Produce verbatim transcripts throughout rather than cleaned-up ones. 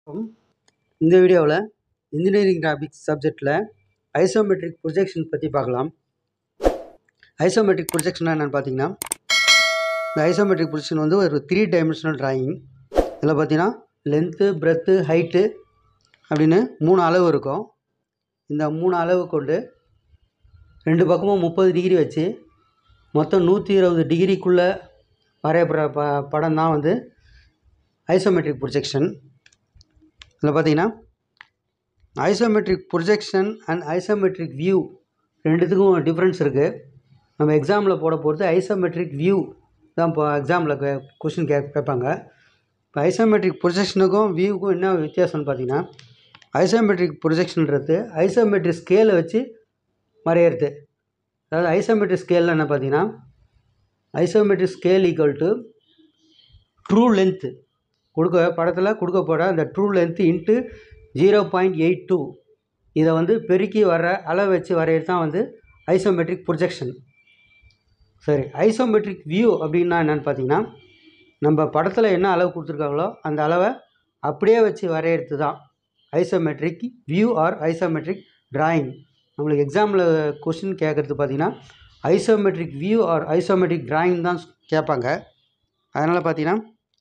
இந்த வீடியோவில் engineering graphics சப்ஜெக்டில் ஐசோமெட்ரிக் ப்ரொஜெக்ஷன் பற்றி பார்க்கலாம். ஐசோமெட்ரிக் ப்ரொஜெக்ஷன் என்னென்னு பார்த்தீங்கன்னா, இந்த ஐசோமெட்ரிக் ப்ரொஜெக்ஷன் வந்து ஒரு த்ரீ டைமென்ஷனல் டிராயிங். இதில் பார்த்தீங்கன்னா லென்த்து, பிரெத்து, ஹைட்டு அப்படின்னு மூணு அளவு இருக்கும். இந்த மூணு அளவு கொண்டு ரெண்டு பக்கமும் முப்பது டிகிரி வச்சு மொத்தம் நூற்றி இருபது டிகிரிக்குள்ளே வரையப்படுற ப படம் தான் வந்து ஐசோமெட்ரிக் ப்ரொஜெக்ஷன். இதில் பார்த்தீங்கன்னா isometric projection and isometric view ரெண்டுத்துக்கும் டிஃப்ரென்ஸ் இருக்குது. நம்ம எக்ஸாமில் போட போகிறது ஐசோமெட்ரிக் வியூ தான். இப்போ எக்ஸாமில் கே கொஷின் கே கேட்பாங்க. இப்போ ஐசோமெட்ரிக் ப்ரொஜெக்ஷனுக்கும் வியூவுக்கும் என்ன வித்தியாசம்னு பார்த்தீங்கன்னா, ஐசோமெட்ரிக் ப்ரொஜெக்ஷன்றது ஐசோமெட்ரிக் ஸ்கேலை வச்சு வரைகிறது. அதாவது ஐசோமெட்ரிக் ஸ்கேலில் என்ன பார்த்தீங்கன்னா, isometric scale equal to true length கொடுக்க படத்தில் கொடுக்க போகிற அந்த true length into zero point eight two இதை வந்து பெருக்கி வர அளவு வச்சு வரைகிறது தான் வந்து ஐசோமெட்ரிக் ப்ரொஜெக்ஷன். சரி, ஐசோமெட்ரிக் வியூ அப்படின்னா என்னென்னு பார்த்தீங்கன்னா, நம்ம படத்தில் என்ன அளவு கொடுத்துருக்காங்களோ அந்த அளவை அப்படியே வச்சு வரைகிறது தான் isometric view or isometric drawing. நம்மளுக்கு எக்ஸாமில் கொஷின் கேட்குறது பார்த்தீங்கன்னா isometric view or isometric drawing தான் கேட்பாங்க. அதனால் பார்த்தீங்கன்னா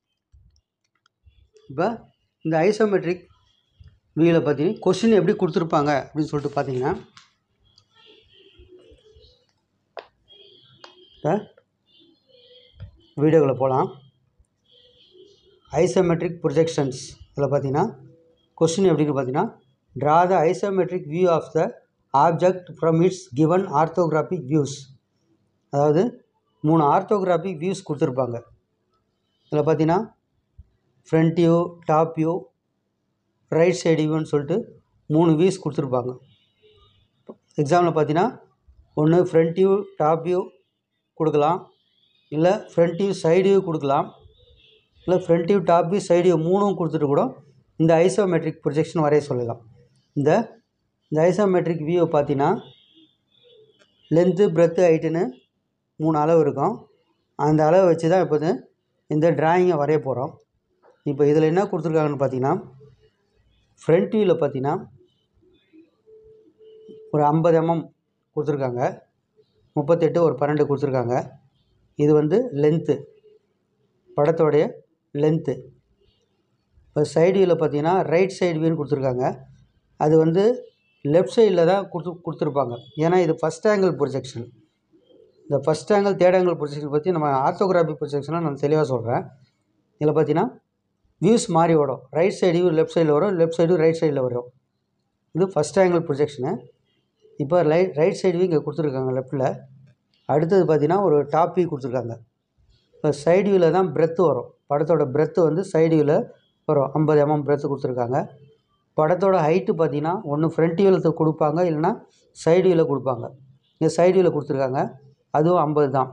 இப்போ இந்த ஐசோமெட்ரிக் வியூவில் பார்த்தீங்கன்னா கொஷின் எப்படி கொடுத்துருப்பாங்க அப்படின்னு சொல்லிட்டு பார்த்தீங்கன்னா, இப்போ வீடியோவில் போகலாம். ஐசோமெட்ரிக் ப்ரொஜெக்ஷன்ஸ் இதில் பார்த்தீங்கன்னா கொஷின் எப்படின்னு பார்த்தீங்கன்னா, draw the isometric view of the object from its given orthographic views. அதாவது மூணு ஆர்த்தோகிராஃபிக் வியூஸ் கொடுத்துருப்பாங்க. இதில் பார்த்தீங்கன்னா front view, top view, right side வியூன்னு சொல்லிட்டு மூணு வியூஸ் கொடுத்துருப்பாங்க. எக்ஸாம்பிள் பார்த்தீங்கன்னா ஒன்று ஃப்ரண்ட் வியூ டாப் வியூ கொடுக்கலாம், இல்லை ஃப்ரண்ட் வியூ சைடு வியூ கொடுக்கலாம், இல்லை front view top view side view மூணும் கொடுத்துட்டு கூட இந்த ஐசோமெட்ரிக் ப்ரொஜெக்ஷன் வரைய சொல்லலாம். இந்த இந்த ஐசோமெட்ரிக் வியூவை பார்த்தீங்கன்னா லென்த்து, பிரெத்து, ஹைட்டுன்னு மூணு அளவு இருக்கும். அந்த அளவை வச்சு தான் இப்போ இந்த டிராயிங்கை வரைய போகிறோம். இப்போ இதில் என்ன கொடுத்துருக்காங்கன்னு பார்த்தீங்கன்னா, ஃப்ரண்ட் வியூவில் பார்த்தீங்கன்னா ஒரு ஐம்பது எம்எம் கொடுத்துருக்காங்க, முப்பத்தெட்டு ஒரு பன்னெண்டு கொடுத்துருக்காங்க. இது வந்து லென்த்து, படத்தோடைய லென்த்து. இப்போ சைடு வியூவில் பார்த்தீங்கன்னா ரைட் சைடு வியூன்னு கொடுத்துருக்காங்க. அது வந்து லெஃப்ட் சைடில் தான் கொடுத்து கொடுத்துருப்பாங்க ஏன்னா இது ஃபஸ்ட் ஆங்கிள் ப்ரொஜெக்ஷன். இந்த first angle, third angle projection பற்றி நம்ம ஆர்த்தோகிராஃபிக் ப்ரொஜெக்ஷனாக நான் தெளிவாக சொல்கிறேன். இதில் பார்த்தீங்கன்னா வியூஸ் மாறி வரும். ரைட் சைடு வியூ லெஃப்ட் சைடில் வரும், லெஃப்ட் சைடு ரைட் சைடில் வரும். இது ஃபஸ்ட் ஆங்கிள் ப்ரொஜெக்ஷனு. இப்போ ரைட் ரைட் சைடு வியூ இங்கே கொடுத்துருக்காங்க லெஃப்ட்டில். அடுத்தது பார்த்தீங்கன்னா ஒரு டாப் வியூ கொடுத்துருக்காங்க. இப்போ சைடு வியூவில் தான் பிரெத்து வரும். படத்தோட பிரெத்து வந்து சைடு வியூவில் வரும். ஐம்பது எம்எம் பிரெத்து கொடுத்துருக்காங்க. படத்தோட ஹைட்டு பார்த்தீங்கன்னா ஒன்று ஃப்ரண்ட் வியூவில் கொடுப்பாங்க, இல்லைன்னா சைடு வியூவில் கொடுப்பாங்க. இங்கே சைடு வியூவில் கொடுத்துருக்காங்க, அதுவும் ஐம்பது தான்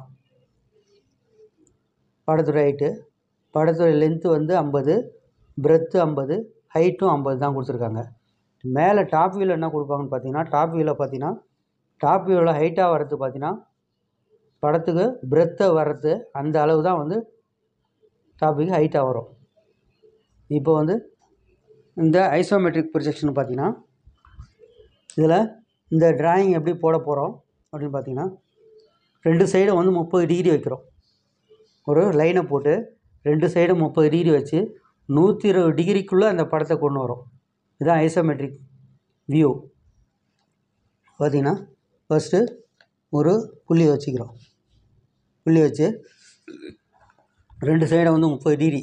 படத்தோட ஹைட்டு. படத்தோட லென்த்து வந்து ஐம்பது, பிரெத்து ஐம்பது, ஹைட்டும் ஐம்பது தான் கொடுத்துருக்காங்க. மேலே டாப் வியூவில் என்ன கொடுப்பாங்கன்னு பார்த்தீங்கன்னா, டாப் வியூவில் பார்த்தீங்கன்னா டாப் வியூவில் ஹைட்டாக வர்றது பார்த்தீங்கன்னா படத்துக்கு பிரெத்தை வர்றது அந்த அளவு தான் வந்து டாப் வியூக்கு ஹைட்டாக வரும். இப்போ வந்து இந்த ஐசோமெட்ரிக் ப்ரொஜெக்ஷன் பார்த்தீங்கன்னா இதில் இந்த டிராயிங் எப்படி போட போகிறோம் அப்படின்னு பார்த்தீங்கன்னா, ரெண்டு சைடும் வந்து முப்பது டிகிரி வைக்கிறோம். ஒரு லைனை போட்டு ரெண்டு சைடும் முப்பது டிகிரி வச்சு நூற்றி இருபது டிகிரிக்குள்ளே அந்த படத்தை கொண்டு வரும். இதுதான் ஐசோமெட்ரிக் வியூ. பார்த்திங்கன்னா ஃபஸ்ட்டு ஒரு புள்ளி வச்சுக்கிறோம். புள்ளி வச்சு ரெண்டு சைடை வந்து முப்பது டிகிரி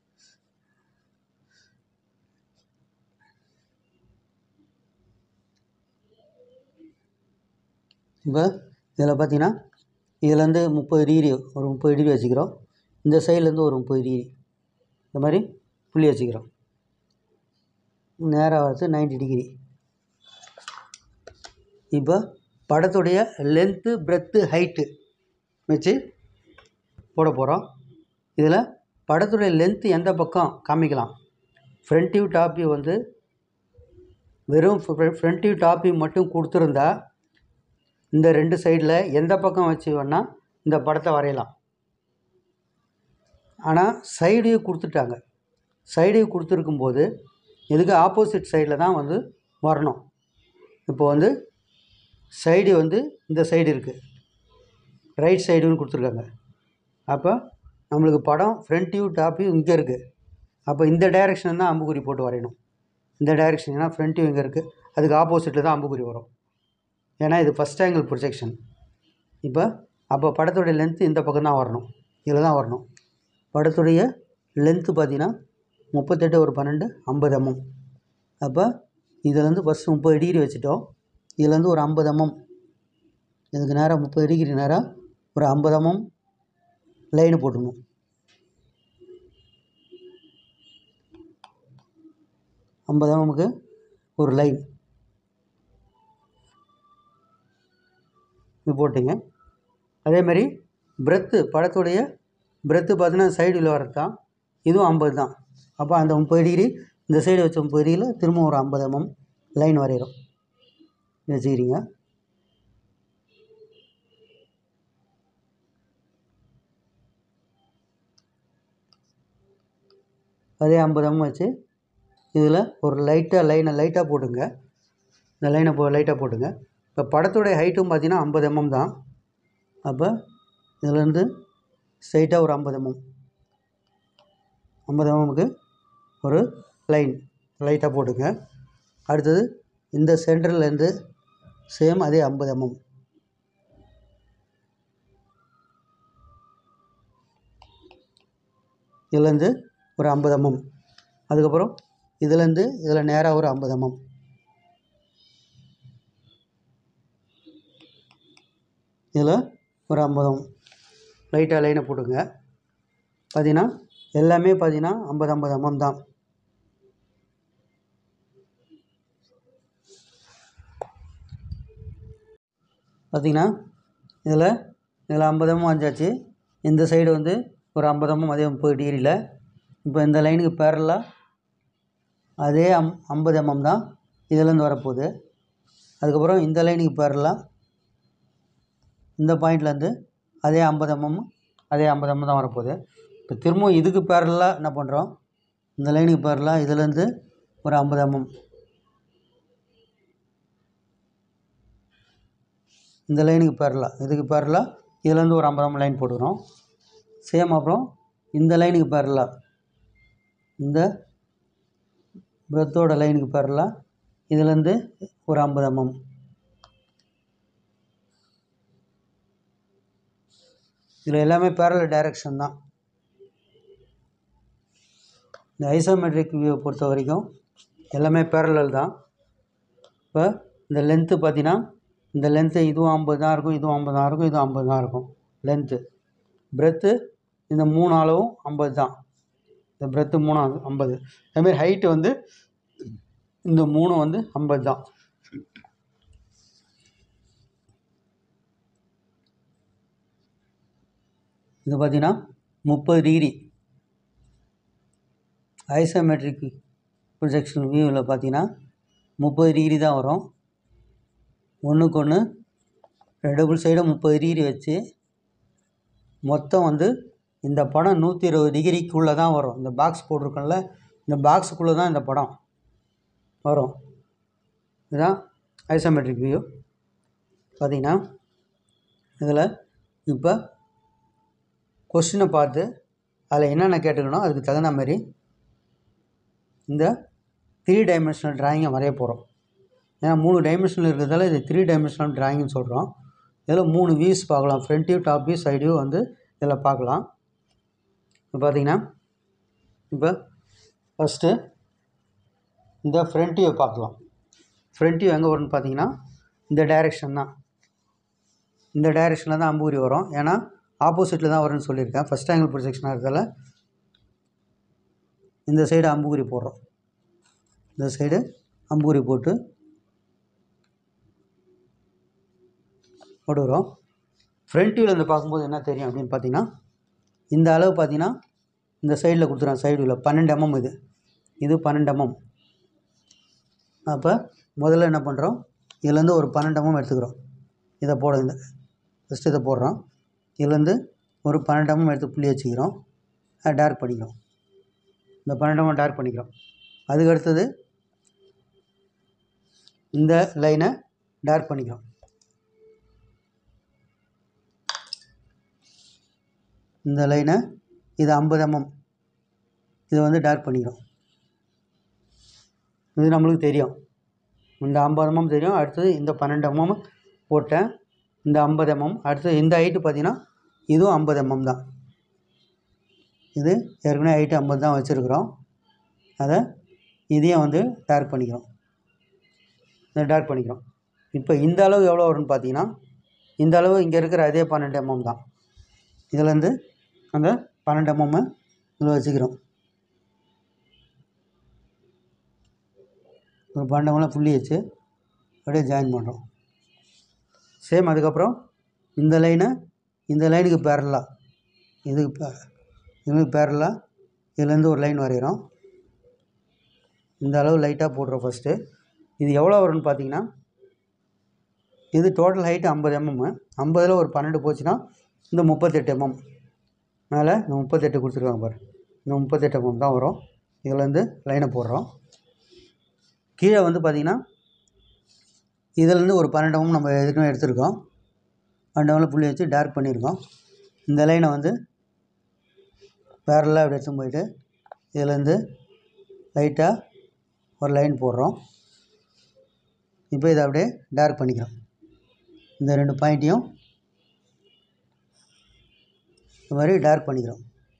இப்போ இதில் பார்த்திங்கன்னா இதுலேருந்து முப்பது டிகிரி ஒரு முப்பது டிகிரி வச்சுக்கிறோம். இந்த சைட்லேருந்து ஒரு முப்பது டிகிரி இந்த மாதிரி புள்ளி வச்சுக்கிறோம். நேராக வரது நைன்டி டிகிரி. இப்போ படத்துடைய லென்த்து, பிரெத்து, ஹைட்டு வச்சு போட போகிறோம். இதில் படத்துடைய லென்த்து எந்த பக்கம் காமிக்கலாம். ஃப்ரண்ட் வியூ டாப் வியூ வந்து வெறும் ஃப்ரண்ட் வியூ டாப் வியூ மட்டும் கொடுத்துருந்தா இந்த ரெண்டு சைடில் எந்த பக்கம் வச்சு வேணால் இந்த படத்தை வரையலாம். ஆனால் சைடு வியூ கொடுத்துட்டாங்க. சைடு வியூ கொடுத்துருக்கும்போது இதுக்கு ஆப்போசிட் சைடில் தான் வந்து வரணும். இப்போ வந்து சைடு வந்து இந்த சைடு இருக்குது, ரைட் சைடுன்னு கொடுத்துருக்காங்க. அப்போ நம்மளுக்கு படம் ஃப்ரண்ட் வியூ டாப் வியூ இங்கே இருக்குது. அப்போ இந்த டைரெக்ஷன் தான் அம்புக்குறி போட்டு வரையணும். இந்த டைரெக்ஷன் ஏன்னா ஃப்ரண்ட் வியூ இங்கே இருக்குது, அதுக்கு ஆப்போசிட்டில் தான் அம்புக்குறி வரும். ஏன்னா இது ஃபஸ்ட் ஆங்கிள் ப்ரொஜெக்ஷன். இப்போ அப்போ படத்துடைய லென்த்து இந்த பக்கம் தான் வரணும், இதில் தான் வரணும். படத்துடைய லென்த்து பார்த்தீங்கன்னா முப்பத்தெட்டு ஒரு பன்னெண்டு ஐம்பது எம்எம். அப்போ இதிலேருந்து ஃபஸ்ட்டு முப்பது டிகிரி வச்சுட்டோம். இதுலேருந்து ஒரு ஐம்பது எம்எம், இதுக்கு நேராக முப்பது டிகிரி நேராக ஒரு ஐம்பது எம்எம் லைனு போட்டுடணும். ஐம்பது எம்எம்க்கு ஒரு லைன் இது போட்டுங்க. அதேமாதிரி பிரெத்து, படத்துடைய பிரெத்து பார்த்தீங்கன்னா சைடில் வரது தான், இதுவும் ஐம்பது தான். அப்போ அந்த முப்பது டிகிரி இந்த சைடு வச்ச முப்பது டிகிரியில் திரும்ப ஒரு ஐம்பது எம்எம் லைன் வரைகிறோம் வச்சுக்கிறீங்க. அதே ஐம்பது எம்எம் வச்சு இதில் ஒரு லைட்டாக லைனை லைட்டாக போட்டுங்க. இந்த லைனை போ லைட்டாக போட்டுங்க. இப்போ படத்துடைய ஹைட்டும் பார்த்தீங்கன்னா ஐம்பது எம்எம் தான். அப்போ இதுலேருந்து ஸ்ட்ரைட்டாக ஒரு ஐம்பது எம்எம் ஐம்பது எம்எம்க்கு ஒரு லைன் லைட்டாக போட்டுங்க. அடுத்தது இந்த சென்டர்லேருந்து சேம் அதே ஐம்பது எம்எம் இதுலேருந்து ஒரு ஐம்பது எம்எம், அதுக்கப்புறம் இதுலேருந்து இதில் நேராக ஒரு ஐம்பது எம்எம், இதில் ஒரு ஐம்பது எம்எம் லைட்டாக லைனை போட்டுங்க. பார்த்தீங்கன்னா எல்லாமே பார்த்தீங்கன்னா ஐம்பது ஐம்பது எம்எம் தான். பார்த்தீங்கன்னா இதில் இதில் ஐம்பது எம்எம் வந்தாச்சு. இந்த சைடு வந்து ஒரு ஐம்பது எம்எம் அதே முப்பது டிகிரியில். இப்போ இந்த லைனுக்கு பேரலாக அதே அம் ஐம்பது எம்எம் தான் இதிலேருந்து வரப்போகுது. அதுக்கப்புறம் இந்த லைனுக்கு பேரலாக இந்த பாயிண்ட்லேருந்து அதே ஐம்பது எம்எம் அதே ஐம்பது எம்எம் தான் வரப்போகுது. இப்போ திரும்பவும் இதுக்கு பேரலாக என்ன பண்ணுறோம், இந்த லைனுக்கு பேரலாக இதிலேருந்து ஒரு ஐம்பது எம்எம், இந்த லைனுக்கு பேரலாக இதுக்கு பேரலாக இதுலேருந்து ஒரு ஐம்பது எம்எம் லைன் போட்டுக்கிறோம். சேம் அப்புறம் இந்த லைனுக்கு பேரலாக இந்த பிரெத்தோட லைனுக்கு பேரலாக இதுலேருந்து ஒரு ஐம்பது எம்எம், இதில் எல்லாமே பேரலல் டைரெக்ஷன் தான். இந்த ஐசோமெட்ரிக் வியூவை பொறுத்த வரைக்கும் எல்லாமே பேரலல் தான். இப்போ இந்த லென்த்து பார்த்தீங்கன்னா இந்த லென்த்து இதுவும் ஐம்பது தான் இருக்கும், இதுவும் ஐம்பது தான் இருக்கும், இதுவும் ஐம்பது தான் இருக்கும் லென்த்து. பிரெத்து இந்த மூணு அளவும் ஐம்பது தான். இந்த பிரெத்து மூணு ஐம்பது. அதுமாரி ஹைட்டு வந்து இந்த மூணு வந்து ஐம்பது தான். இது பார்த்தீங்கன்னா முப்பது டிகிரி ஐசோமெட்ரிக் ப்ரொஜெக்ஷன் வியூவில் பார்த்தீங்கன்னா முப்பது டிகிரி தான் வரும். ஒன்றுக்கு ஒன்று டபுள் சைடும் முப்பது டிகிரி வச்சு மொத்தம் வந்து இந்த படம் நூற்றி இருபது டிகிரிக்குள்ளே தான் வரும். இந்த பாக்ஸ் போட்டிருக்கோம்ல, இந்த பாக்ஸுக்குள்ளே தான் இந்த படம் வரும். இதுதான் ஐசோமெட்ரிக் வியூ. பார்த்திங்கன்னா இதில் இப்போ கொஸ்டினை பார்த்து அதில் என்னென்ன கேட்டுக்கணும் அதுக்கு தகுந்த மாதிரி இந்த த்ரீ டைமென்ஷனல் ட்ராயிங்கை வரைய போகிறோம். ஏன்னா மூணு டைமென்ஷனல் இருக்கிறதால இது த்ரீ டைமென்ஷனல் ட்ராயிங்னு சொல்கிறோம். இதில் மூணு வியூஸ் பார்க்கலாம், front view, top view, side view வந்து இதில் பார்க்கலாம். இப்போ பார்த்திங்கன்னா இப்போ ஃபஸ்ட்டு இந்த ஃப்ரண்ட் வியூ பார்க்கலாம். ஃப்ரண்ட் வியூ எங்கே வரும்னு பார்த்தீங்கன்னா இந்த டைரெக்ஷன் தான், இந்த டைரெக்ஷனில் தான் அம்பூரி வரும். ஏன்னா ஆப்போசிட்டில் தான் வரும்னு சொல்லியிருக்கேன். ஃபஸ்ட் ஆங்கிள் ப்ரொஜெக்ஷனாக இருக்கிறதால இந்த சைடு அம்புகுறி போடுறோம். இந்த சைடு அம்புகுறி போட்டு போடுறோம். ஃப்ரண்ட் வியூவில் இருந்து பார்க்கும்போது என்ன தெரியும் அப்படின்னு பார்த்தீங்கன்னா இந்த அளவு பார்த்தீங்கன்னா இந்த சைடில் கொடுத்துறோம். சைடு வியூவில் பன்னெண்டு எம்எம் இது இது பன்னெண்டு எம்எம். அப்போ முதல்ல என்ன பண்ணுறோம், இதுலேருந்து ஒரு பன்னெண்டு எம்எம் எடுத்துக்கிறோம். இதை போட இந்த ஃபஸ்ட்டு இதை போடுறோம். இதுலேருந்து ஒரு பன்னெண்டு எம்எம் எடுத்து புள்ளி வச்சுக்கிறோம். அதை டார்க் பண்ணிக்கிறோம். இந்த பன்னெண்டு எம்எம் டார்க் பண்ணிக்கிறோம். அதுக்கு அடுத்தது இந்த லைனை டார்க் பண்ணிக்கிறோம். இந்த லைனை இது ஐம்பது எம்எம் இதை வந்து டார்க் பண்ணிக்கிறோம். இது நம்மளுக்கு தெரியும், இந்த ஐம்பது எம்எம் தெரியும். அடுத்தது இந்த பன்னெண்டு எம்எம் போட்டேன், இந்த ஐம்பது எம்எம். அடுத்தது இந்த ஹைட்டு பார்த்திங்கன்னா இதுவும் ஐம்பது எம்எம் தான். இது ஏற்கனவே ஹைட்டு ஐம்பது தான் வச்சுருக்குறோம். அதை இதையும் வந்து டார்க் பண்ணிக்கிறோம். இதை டார்க் பண்ணிக்கிறோம். இப்போ இந்த அளவு எவ்வளோ வரும்னு பார்த்தீங்கன்னா இந்த அளவு இங்கே இருக்கிற அதே பன்னெண்டு எம்எம் தான். இதுலேருந்து அந்த பன்னெண்டு எம்எம் இதில் வச்சுக்கிறோம். ஒரு பன்னெண்டு எம்எம் புள்ளி வச்சு அப்படியே ஜாயின் பண்ணுறோம். சேம் அதுக்கப்புறம் இந்த லைனை இந்த லைனுக்கு பேரலாக இதுக்கு இதுக்கு பேரலாக இதுலேருந்து ஒரு லைன் வரைகிறோம். இந்த அளவு லைட்டாக போடுறோம் ஃபஸ்ட்டு. இது எவ்வளோ வரும்னு பார்த்தீங்கன்னா இது டோட்டல் ஹைட்டு ஐம்பது எம்எம். ஐம்பதில் ஒரு பன்னெண்டு போச்சுன்னா இந்த முப்பத்தெட்டு எம்எம் மேலே இந்த முப்பத்தெட்டு கொடுத்துருக்காங்க பாரு, இந்த முப்பத்தெட்டு எம்எம் தான் வரும். இதுலேருந்து லைனை போடுறோம். கீழே வந்து பார்த்திங்கன்னா இதிலேருந்து ஒரு பன்னெண்டு எம்எம் நம்ம எதுக்குமே எடுத்துருக்கோம். பன்னெண்டு எம்எம் புள்ளி வச்சு டார்க் பண்ணியிருக்கோம். இந்த லைனை வந்து பேரலாக அப்படி எடுத்து போயிட்டு இதுலேருந்து லைட்டாக ஒரு லைன் போடுறோம். இப்போ இதை அப்படியே டார்க் பண்ணிக்கிறோம். இந்த ரெண்டு பாயிண்ட்டையும் இந்த மாதிரி டார்க் பண்ணிக்கிறோம்.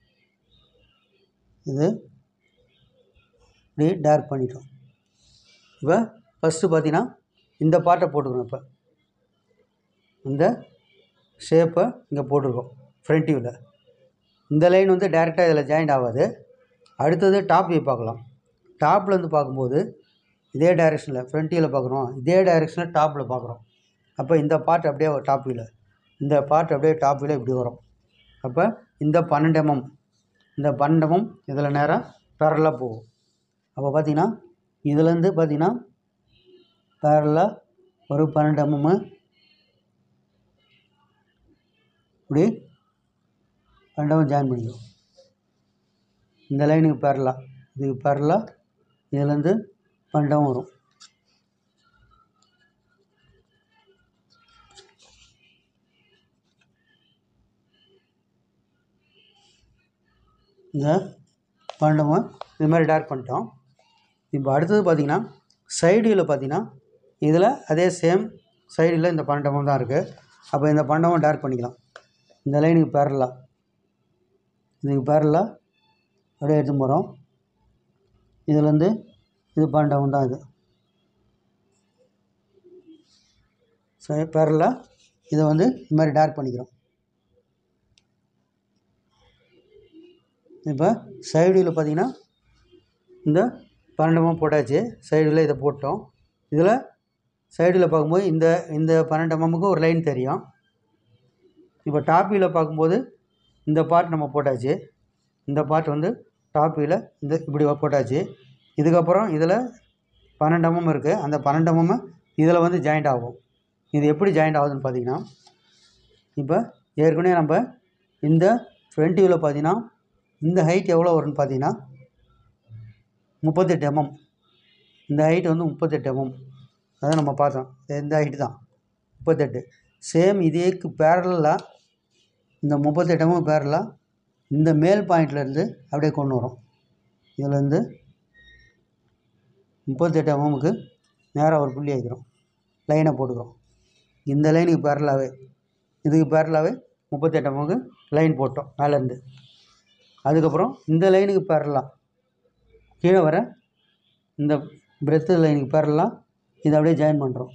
இது இப்படி டார்க் பண்ணிட்டோம். இப்போ ஃபஸ்ட்டு பார்த்தீங்கன்னா இந்த பார்ட்டை போட்டுக்கிறோம். இப்போ இந்த ஷேப்பை இங்கே போட்டிருக்கோம் ஃப்ரண்ட் வியூவில். இந்த லைன் வந்து டேரெக்டாக இதில் ஜாயிண்ட் ஆகாது. அடுத்தது டாப் வியூ பார்க்கலாம். டாப்லேருந்து பார்க்கும்போது இதே டைரெக்ஷனில் ஃப்ரண்ட் வியூவில் பார்க்குறோம், இதே டைரெக்ஷனில் டாப்பில் பார்க்குறோம். அப்போ இந்த பார்ட் அப்படியே டாப் வியூவில், இந்த பார்ட் அப்படியே டாப் வியூவில் இப்படி வரும். அப்போ இந்த பன்னெண்டு எம்எம் இந்த பன்னெண்டு எம்எம் இதில் நேராக பேரலாக போகும். அப்போ பார்த்திங்கன்னா இதுலேருந்து பார்த்திங்கன்னா பேரலாக ஒரு பன்னெண்டு எம்எம் இப்படி பன்னெண்டு ஜாயின் பண்ணிக்கும். இந்த லைனுக்கு பேரலாக இதுக்கு பேரலாக இதுலேருந்து பன்னெண்டு வரும். இந்த பன்னெண்டு இது மாதிரி டார்க் பண்ணிட்டோம். இப்போ அடுத்தது பார்த்திங்கன்னா சைடில் பார்த்திங்கன்னா இதில் அதே சேம் சைடில் இந்த பன்னெண்டு தான் இருக்குது. அப்போ இந்த பன்னெண்டு டார்க் பண்ணிக்கலாம். இந்த லைனுக்கு பேரலாக இதுக்கு பேரலாக அப்படியே எடுத்து போகிறோம். இதுலேருந்து இது பன்னெண்டு தான். இது சரி பேரலாக இதை வந்து இது மாதிரி டார்க் பண்ணிக்கிறோம். இப்போ சைடில் பார்த்திங்கன்னா இந்த பன்னெண்டு போட்டாச்சு. சைடில் இதை போட்டோம். இதில் சைடில் பார்க்கும்போது இந்த இந்த பன்னெண்டு எம்எம்முக்கு ஒரு லைன் தெரியும். இப்போ டாப் வியூவில் பார்க்கும்போது இந்த பார்ட் நம்ம போட்டாச்சு. இந்த பார்ட் வந்து டாப் வியூவில் இந்த இப்படி போட்டாச்சு. இதுக்கப்புறம் இதில் பன்னெண்டு எம்எம் இருக்குது. அந்த பன்னெண்டு எம்எம் இதில் வந்து ஜாயிண்ட் ஆகும். இது எப்படி ஜாயிண்ட் ஆகுதுன்னு பார்த்தீங்கன்னா இப்போ ஏற்கனவே நம்ம இந்த ஃப்ரண்ட் வியூவில் பார்த்தீங்கன்னா இந்த ஹைட் எவ்வளோ வரும்னு பார்த்தீங்கன்னா முப்பத்தெட்டு எம்எம். இந்த ஹைட் வந்து முப்பத்தெட்டு எம்எம். அதை நம்ம பார்த்தோம். இந்த ஹைட்டு தான் முப்பத்தெட்டு. சேம் இதேக்கு பேரலாக இந்த முப்பத்தெட்டு எம்எம் பேரலாக இந்த மேல் பாயிண்ட்லேருந்து அப்படியே கொண்டு வரோம். இதுலேருந்து முப்பத்தெட்டு எம்எம்முக்கு நேராக ஒரு புள்ளி வைக்கிறோம், லைனை போட்டுக்கிறோம். இந்த லைனுக்கு பேரலாகவே இதுக்கு பேரலாகவே முப்பத்தெட்டு எம்எம்முக்கு லைன் போட்டோம் மேலேருந்து. அதுக்கப்புறம் இந்த லைனுக்கு பேரலாக கீழே வர இந்த பிரெத்து லைனுக்கு பேரலாக இதை அப்படியே ஜாயின் பண்ணுறோம்.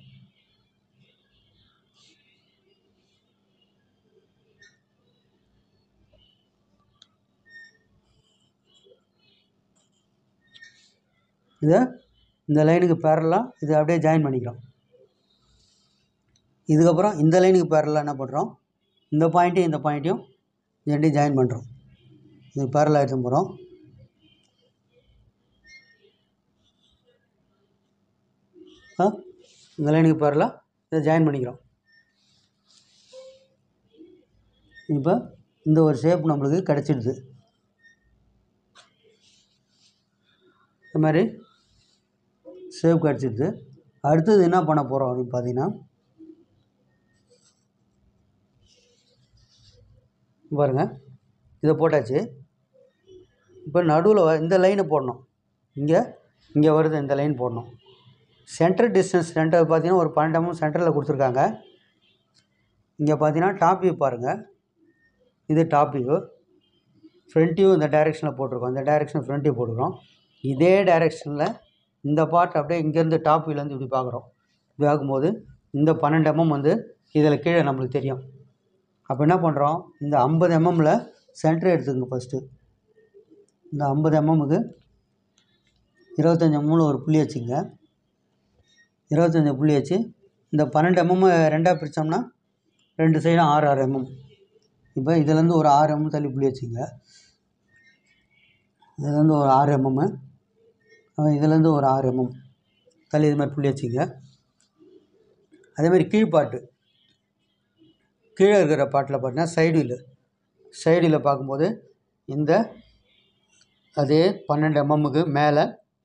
இதை இந்த லைனுக்கு பேரலாக இதை அப்படியே ஜாயின் பண்ணிக்கிறோம். இதுக்கப்புறம் இந்த லைனுக்கு பேரலாக என்ன பண்ணுறோம், இந்த பாயிண்ட்டையும் இந்த பாயிண்ட்டையும் ரெண்டையும் ஜாயின் பண்ணுறோம். இது பேரலாக எடுத்து போகிறோம். இந்த லைனுக்கு பேரலாக இதை ஜாயின் பண்ணிக்கிறோம். இப்போ இந்த ஒரு ஷேப் நம்மளுக்கு கிடச்சிடுது. இந்த மாதிரி ஷேப் கிடச்சிடுது. அடுத்தது என்ன பண்ண போகிறோம் அப்படின்னு பார்த்தீங்கன்னா, பாருங்கள் இதை போட்டாச்சு. இப்போ நடுவில் இந்த லைனை போடணும். இங்கே இங்கே வருது, இந்த லைன் போடணும். சென்டர் டிஸ்டன்ஸ் சென்டர் பார்த்தீங்கன்னா ஒரு பன்னெண்டு எம்எம் சென்டரில் கொடுத்துருக்காங்க. இங்கே பார்த்தீங்கன்னா டாப் வியூ பாருங்கள், இது டாப் வியூ. ஃப்ரண்ட் வியூ இந்த டைரெக்ஷனில் போட்டிருக்கோம், இந்த டைரெக்ஷன் ஃப்ரண்ட் வியூ போட்டுருக்கோம். இதே டைரெக்ஷனில் இந்த பார்ட் அப்படியே இங்கேருந்து டாப் வியூலேருந்து இப்படி பார்க்குறோம். இப்படி பார்க்கும்போது இந்த பன்னெண்டு எம்எம் வந்து இதில் கீழே நம்மளுக்கு தெரியும். அப்போ என்ன பண்ணுறோம், இந்த ஐம்பது எம்எம்மில் சென்டர் எடுத்துக்கங்க. ஃபஸ்ட்டு இந்த ஐம்பது எம்எம்முக்கு இருபத்தஞ்சி எம்எம்மில் ஒரு புள்ளி வச்சுங்க. இருபத்தஞ்சி புள்ளி வச்சு இந்த பன்னெண்டு எம்எம் ரெண்டாக பிரித்தோம்னா ரெண்டு சைடும் ஆறு ஆறு எம்எம். இப்போ இதுலேருந்து ஒரு ஆறு எம்எம் தள்ளி புள்ளி வச்சுங்க. இதுலேருந்து ஒரு ஆறு எம்எம்மு, இதுலேருந்து ஒரு ஆறு எம்எம் தள்ளி இது மாதிரி புள்ளி வச்சுங்க. அதேமாதிரி கீழ்பாட்டு கீழே இருக்கிற பாட்டில் பார்த்தீங்கன்னா சைடில் சைடில் பார்க்கும்போது இந்த அதே பன்னெண்டு எம்எம்முக்கு மேலே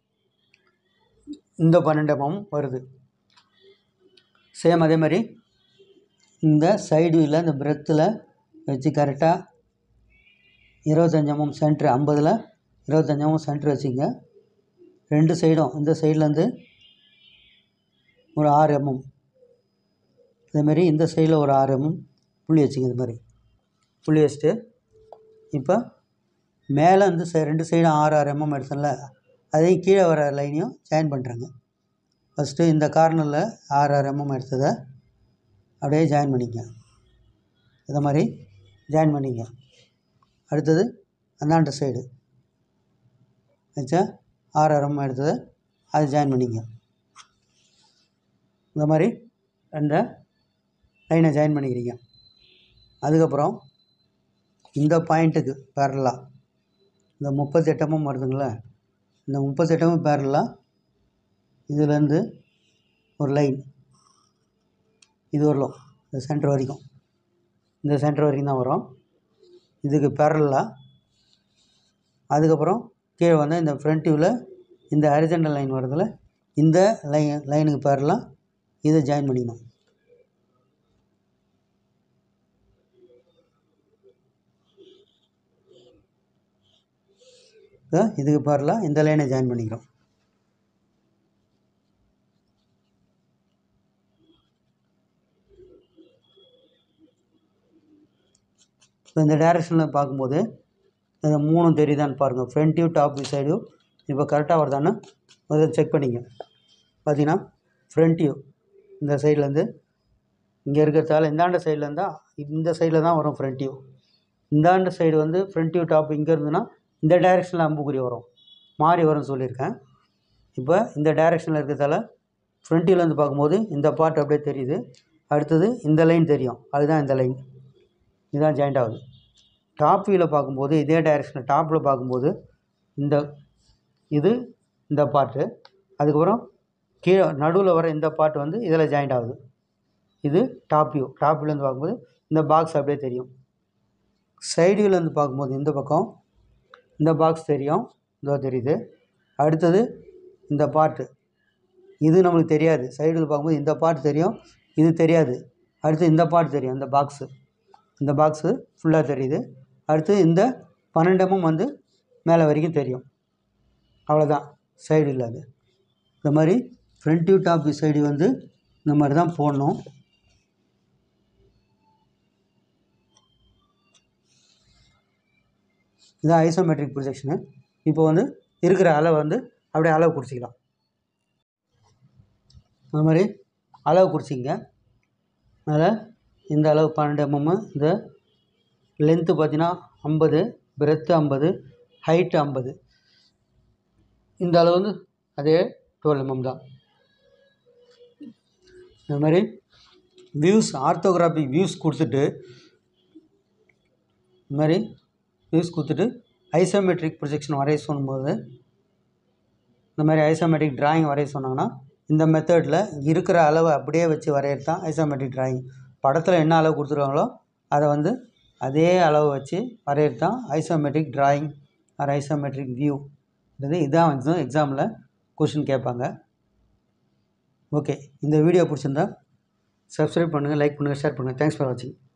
இந்த பன்னெண்டு எம்எம் வருது. சேம் அதே மாதிரி இந்த சைடில் இந்த பிரெத்தில் வச்சு கரெக்டாக இருபத்தஞ்சி எம்எம் சென்ட்ரு, ஐம்பதில் இருபத்தஞ்சி எம்எம் சென்ட்ரு வச்சுங்க. ரெண்டு சைடும் இந்த சைட்லேருந்து ஒரு ஆறு எம்எம், அதேமாதிரி இந்த சைடில் ஒரு ஆறு எம்எம் புள்ளி வச்சுங்க. இது மாதிரி புள்ளி வச்சுட்டு இப்போ மேலே வந்து சை ரெண்டு சைடும் ஆறு ஆறு எம்எம் எடுத்தோம்ல, அதையும் கீழே வர லைனையும் ஜாயின் பண்ணுறாங்க. ஃபஸ்ட்டு இந்த கார்னரில் ஆறு ஆறு எம்எம் எடுத்ததை அப்படியே ஜாயின் பண்ணிக்க. இதை மாதிரி ஜாயின் பண்ணிங்க. அடுத்தது அந்தாண்ட சைடு வச்சா ஆறு ஆறு எம்எம் எடுத்ததை அதை ஜாயின் பண்ணிங்க. இந்த மாதிரி அந்த லைனை ஜாயின் பண்ணிக்கிறீங்க. அதுக்கப்புறம் இந்த பாயிண்ட்டுக்கு பேரலாக இந்த முப்பத்தெட்டு எம்எம் வருதுங்களா, இந்த முப்பத்தெட்டு எம்எம் பேரலாக இதுலேருந்து ஒரு லைன் இது வரலாம், இந்த சென்டர் வரைக்கும், இந்த சென்டர் வரைக்கும் தான் வரும். இதுக்கு பேரலாக அதுக்கப்புறம் கீழே வந்து இந்த ஃப்ரண்ட் வியூவில் இந்த ஹரிசாண்டல் லைன் வரதில் இந்த லைன் லைனுக்கு பேரலாக இதை ஜாயின் பண்ணிக்கணும். இதுக்கு பேரலாக இந்த லைனை ஜாயின் பண்ணிக்கிறோம். இப்போ இந்த டைரெக்ஷனில் பார்க்கும்போது இந்த மூணும் தெரியுதான்னு பாருங்கள். Front view, top view, side view இப்போ கரெக்டாக வருதான்னு அதை செக் பண்ணிங்க. பார்த்தீங்கன்னா ஃப்ரண்ட் வியூ இந்த சைட்லேருந்து இங்கே இருக்கிறதால இந்தாண்ட சைடில் இருந்தால் இந்த சைடில் தான் வரும் ஃப்ரண்ட் வியூ. இந்தாண்ட சைடு வந்து ஃப்ரண்ட் வியூ டாப் இங்கே இருந்துன்னா இந்த டைரெக்ஷனில் அம்புக்குறி வரும், மாறி வரும்னு சொல்லியிருக்கேன். இப்போ இந்த டைரெக்ஷனில் இருக்கிறதால ஃப்ரண்ட் வியூலேருந்து பார்க்கும்போது இந்த பார்ட் அப்படியே தெரியுது. அடுத்தது இந்த லைன் தெரியும், அதுதான் இந்த லைன், இதுதான் ஜாயிண்ட் ஆகுது. டாப் வியூவில் பார்க்கும்போது இதே டைரெக்ஷனில் டாப்பில் பார்க்கும்போது இந்த இது இந்த பார்ட்டு, அதுக்கப்புறம் கீழே நடுவில் வர இந்த பார்ட் வந்து இதில் ஜாயிண்ட் ஆகுது. இது டாப் வியூ. டாப் வியூலேருந்து பார்க்கும்போது இந்த பாக்ஸ் அப்படியே தெரியும். சைடு வியூலேருந்து பார்க்கும்போது இந்த பக்கம் இந்த பாக்ஸ் தெரியும், இதோ தெரியுது. அடுத்தது இந்த பார்ட்டு இது நம்மளுக்கு தெரியாது. சைடில் பார்க்கும்போது இந்த பார்ட் தெரியும், இது தெரியாது. அடுத்து இந்த பார்ட் தெரியும், இந்த பாக்ஸு இந்த பாக்ஸு ஃபுல்லாக தெரியுது. அடுத்து இந்த பன்னெண்டு எம்எம் வந்து மேலே வரைக்கும் தெரியும். அவ்வளோதான் சைடு இல்லாது. இந்த மாதிரி front view, top view, side வந்து இந்த மாதிரி தான் போடணும். இதுதான் ஐசோமெட்ரிக் ப்ரொஜெக்ஷனு. இப்போ வந்து இருக்கிற அளவு வந்து அப்படியே அளவு குறிச்சிக்கலாம். இந்த மாதிரி அளவு குறிச்சிங்க. அதில் இந்த அளவு பன்னெண்டு எம்எம்மு, இந்த லென்த்து பார்த்தீங்கன்னா ஐம்பது, பிரெத்து ஐம்பது, ஹைட்டு ஐம்பது. இந்த அளவு வந்து அதே டுவெல் எம்எம் தான். இந்த மாதிரி வியூஸ் ஆர்த்தோகிராஃபிக் வியூஸ் கொடுத்துட்டு இந்த மாதிரி வியூஸ் கொடுத்துட்டு ஐசோமெட்ரிக் ப்ரொஜெக்ஷன் வரைய சொல்லும்போது இந்த மாதிரி ஐசோமெட்ரிக் ட்ராயிங் வரைய சொன்னாங்கன்னா இந்த மெத்தடில் இருக்கிற அளவை அப்படியே வச்சு வரையிறது தான் ஐசோமெட்ரிக் ட்ராயிங். படத்தில் என்ன அளவு கொடுத்துருக்காங்களோ அதை வந்து அதே அளவு வச்சு வரையிறது தான் isometric drawing or isometric view. இது இதான் எக்ஸாம் எக்ஸாமில் கொஷின் கேட்பாங்க. ஓகே, இந்த வீடியோ பிடிச்சிருந்தா சப்ஸ்கிரைப் பண்ணுங்கள், லைக் பண்ணுங்கள், ஷேர் பண்ணுங்கள். தேங்க்ஸ் ஃபார் வாட்சிங்.